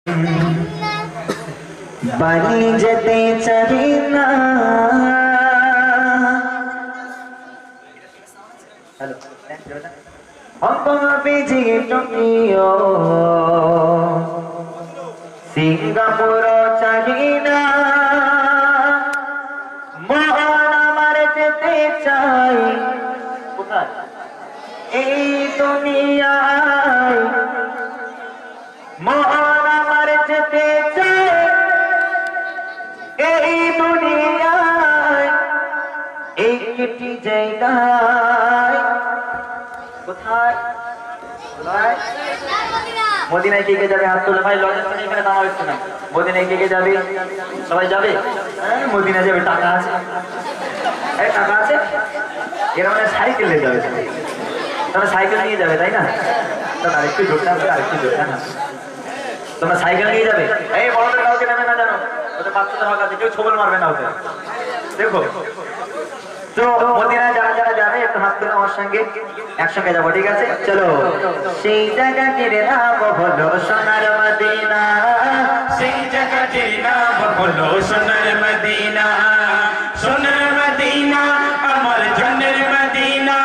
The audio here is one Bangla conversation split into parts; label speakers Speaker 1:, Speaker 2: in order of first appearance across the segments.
Speaker 1: বাড়ি যেতে চাই না। হংকং, বেজিং, টোকিও, সিঙ্গাপুর চাই না। মহান আমার যেতে চাই কোথায়? এই দুনিয়ায়। মহান আমার যেতে চাই এই দুনিয়ায়, একটি জায়গায়। কোথায়? মদিনায় কে কে যাবে? হাত তুলে ভাই। লজেন্স এখানে নামা হচ্ছে না। মদিনায় কে কে যাবে? সবাই যাবে? হ্যাঁ, মদিনা যাবে। টাকা আছে? টাকা আছে? এরা মানে সাইকেল নিয়ে যাবে। তোমরা সাইকেল নিয়ে যাবে তাই না? আরেকটু জোরটা হবে, আরেকটু জোরটা না। তোমরা সাইকেল নিয়ে যাবে? এই বড়দের কাউকে নেবে না জানো? ওদের বাচ্চাদের হক আছে, কেউ ছবল মারবে না ওদের। দেখো তো মদিনায় যারা যারা যাবে একটু হাত তুলে আমার সঙ্গে একসঙ্গে যাবো, ঠিক আছে? চলো। সেই জায়গাটির নাম হলো সোনার মদিনা।
Speaker 2: সেই জায়গাটির নাম হলো সোনার মদিনা। সোনার মদিনা আমার জানের মদিনা।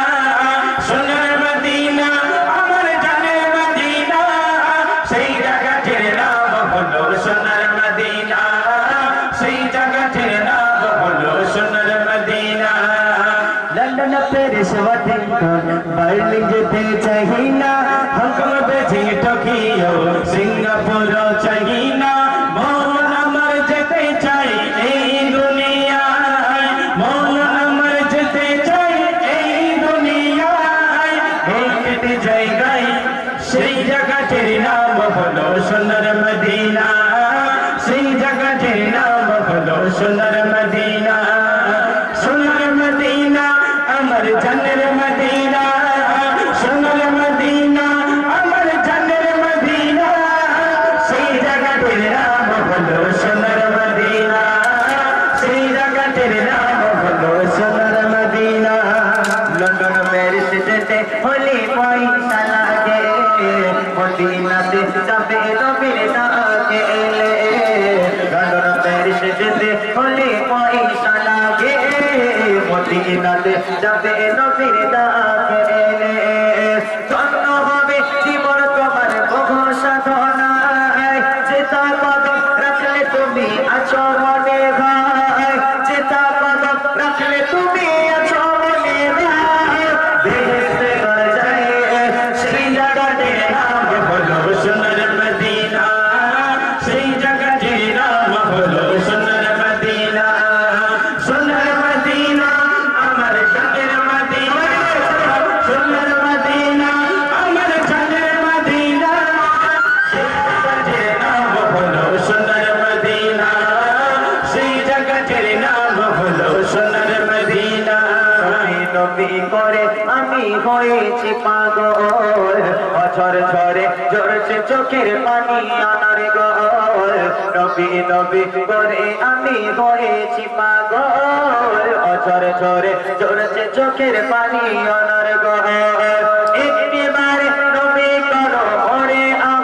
Speaker 2: সোনার মদিনা আমার জানের মদিনা। সেই জায়গাটির নাম হলো সোনার মদিনা। সেই জায়গাটির নাম হলো Sonar Madina.
Speaker 1: London, Paris, Washington, Berlin যেতে চাই না।
Speaker 2: হংকং, বেজিং, টোকিও, সিঙ্গাপুর চাই না। মন আমার যেতে চাই এই দুনিয়ায়। মন আমার যেতে চাই এই দুনিয়ায়, একটি জায়গায়। সেই জায়গাটির নাম হলো সোনার মদিনা। সেই জায়গাটির নাম হলো সোনার মদিনা। সোনার মদিনা আমার জানের মদিনা। সোনার মদিনা আমার জানের মদিনা। সেই জায়গাটির নাম হলো সোনার মদিনা। সেই জায়গাটির নাম হলো সোনার মদিনা।
Speaker 1: লন্ডন, প্যারিস যেতে হলে পয়সা লাগে, মদিনাতে যাবে নবীর ডাকে এলে। লন্ডন, প্যারিস যেতে হলে পয়সা লাগে, মদিনাতে যাবে নবীর ডাকে এলে। ধন্য হবে জীবন তোমার বহু সাধনায়, যেটা কদম রাখলে তুমি আছো মনে ভাই। যেটা কদম রাখলে তুমি আছো মনে ভাই। বেহেশতে ঘর যায় সেই জায়গাটির নাম
Speaker 2: হলো সোনার মদিনা। সেই জায়গাটির নাম হলো সোনার মদিনা। সোনার মদিনা আমার জানের মদিনা। সোনার মদিনা আমার জানের মদিনা। সেই জায়গাটির নাম হলো সোনার মদিনা। সেই জায়গাটির নাম হলো সোনার মদিনা।
Speaker 1: নবী করে আমি হয়েছি পাগল, অঝর ঝরে ঝরছে চোখের পানি আনার গল। নবী নবী করে আমি হয়েছি পাগল, অঝর ঝরে ঝরছে চোখের পানি আনার গল। একটিবারে নবী করো ওরে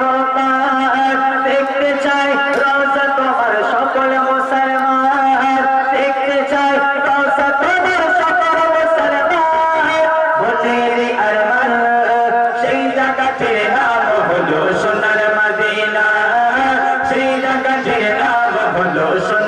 Speaker 1: আহ্বান, দেখতে চাই রওজা তোমার সকল মুসলমান। দেখতে চাই রওজা তোমার সকল মুসলমান। বুঝিলি আরমান
Speaker 2: সেই জায়গাটির নাম হলো সোনার মদিনা। সেই জায়গাটির নাম হলো সোনার